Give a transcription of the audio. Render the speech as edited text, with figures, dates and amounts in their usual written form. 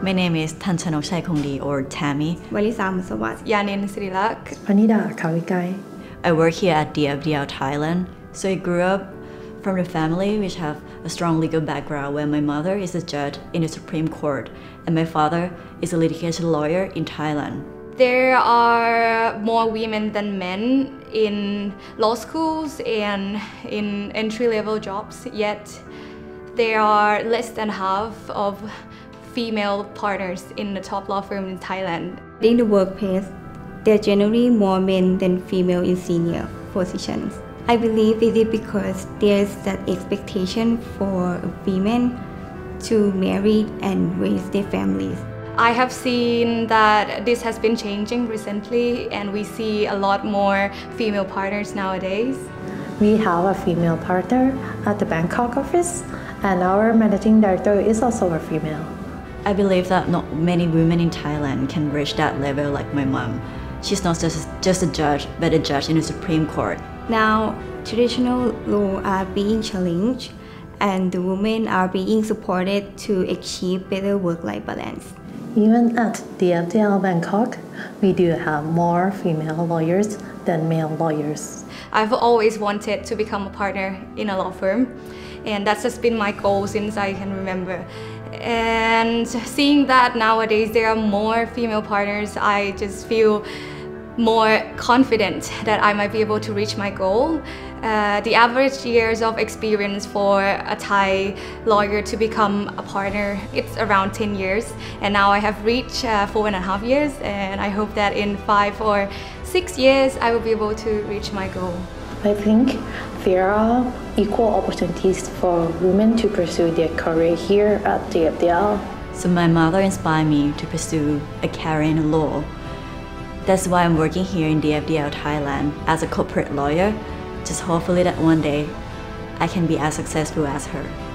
My name is Thanchanok Chaikongdi or Tammy. Walisa Musawat. Yanin Srilak. Anida Kawikai. I work here at DFDL Thailand. So I grew up from a family which have a strong legal background where my mother is a judge in the Supreme Court and my father is a litigation lawyer in Thailand. There are more women than men in law schools and in entry-level jobs, yet there are less than half of female partners in the top law firm in Thailand. In the workplace, there are generally more men than female in senior positions. I believe it is because there's that expectation for women to marry and raise their families. I have seen that this has been changing recently and we see a lot more female partners nowadays. We have a female partner at the Bangkok office, and our managing director is also a female. I believe that not many women in Thailand can reach that level like my mom. She's not just a judge, but a judge in the Supreme Court. Now, traditional law are being challenged and the women are being supported to achieve better work-life balance. Even at DFDL Bangkok, we do have more female lawyers than male lawyers. I've always wanted to become a partner in a law firm, and that's just been my goal since I can remember. And seeing that nowadays there are more female partners, I just feel more confident that I might be able to reach my goal. The average years of experience for a Thai lawyer to become a partner, it's around 10 years. And now I have reached 4.5 years, and I hope that in 5 or 6 years I will be able to reach my goal. I think there are equal opportunities for women to pursue their career here at DFDL. So my mother inspired me to pursue a career in law. That's why I'm working here in DFDL Thailand as a corporate lawyer. Just hopefully that one day I can be as successful as her.